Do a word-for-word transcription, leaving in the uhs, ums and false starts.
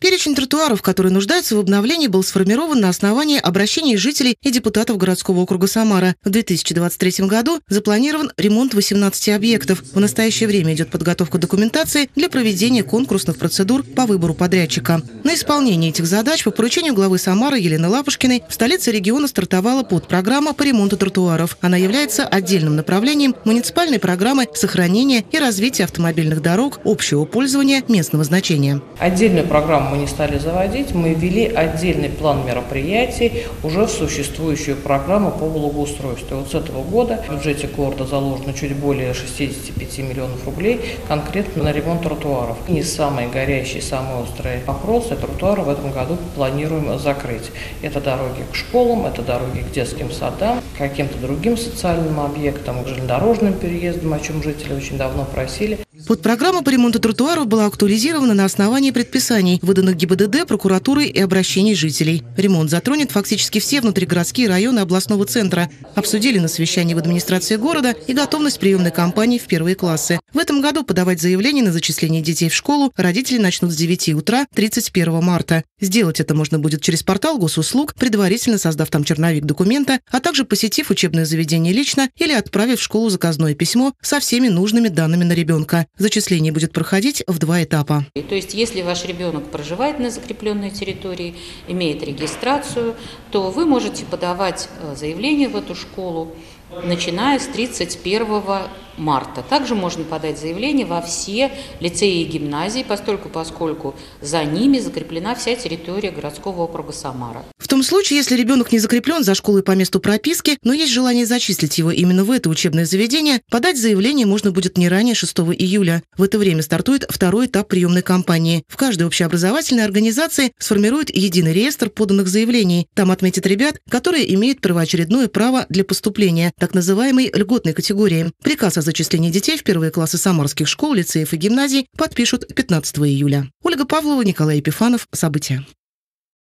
Перечень тротуаров, которые нуждаются в обновлении, был сформирован на основании обращений жителей и депутатов городского округа Самара. В две тысячи двадцать третьем году запланирован ремонт восемнадцати объектов. В настоящее время идет подготовка документации для проведения конкурсных процедур по выбору подрядчика. На исполнение этих задач по поручению главы Самары Елены Лапушкиной в столице региона стартовала подпрограмма по ремонту тротуаров. Она является отдельным направлением муниципальной программы сохранения и развития автомобильных дорог общего пользования местного значения. Отдельную программу мы не стали заводить, мы ввели отдельный план мероприятий уже в существующую программу по благоустройству. Вот с этого года в бюджете города заложено чуть более шестидесяти пяти миллионов рублей конкретно на ремонт тротуаров. И самый горячий, самый острый вопрос – это тротуары в этом году планируем закрыть. Это дороги к школам, это дороги к детским садам, к каким-то другим социальным объектам, к железнодорожным переездам, о чем жители очень давно просили. Подпрограмма по ремонту тротуаров была актуализирована на основании предписаний, выданных ГИБДД, прокуратурой и обращений жителей. Ремонт затронет фактически все внутригородские районы областного центра. Обсудили на совещании в администрации города и готовность приемной кампании в первые классы. В этом году подавать заявление на зачисление детей в школу родители начнут с девяти утра тридцать первого марта. Сделать это можно будет через портал госуслуг, предварительно создав там черновик документа, а также посетив учебное заведение лично или отправив в школу заказное письмо со всеми нужными данными на ребенка. Зачисление будет проходить в два этапа. То есть, если ваш ребенок проживает на закрепленной территории, имеет регистрацию, то вы можете подавать заявление в эту школу, начиная с тридцать первого марта. Также можно подать заявление во все лицеи и гимназии, постольку, поскольку за ними закреплена вся территория городского округа Самара. В том случае, если ребенок не закреплен за школой по месту прописки, но есть желание зачислить его именно в это учебное заведение, подать заявление можно будет не ранее шестого июля. В это время стартует второй этап приемной кампании. В каждой общеобразовательной организации сформирует единый реестр поданных заявлений. Там отметят ребят, которые имеют первоочередное право для поступления, так называемой льготной категории. Приказ о зачислении детей в первые классы самарских школ, лицеев и гимназий подпишут пятнадцатого июля. Ольга Павлова, Николай Епифанов. События.